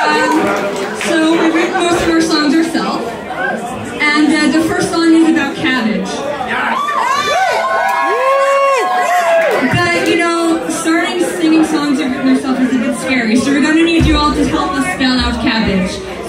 So we've written most of our songs ourselves, and the first song is about cabbage. But you know, starting singing songs you've written yourself is a bit scary, so we're going to need you all to help us spell out cabbage.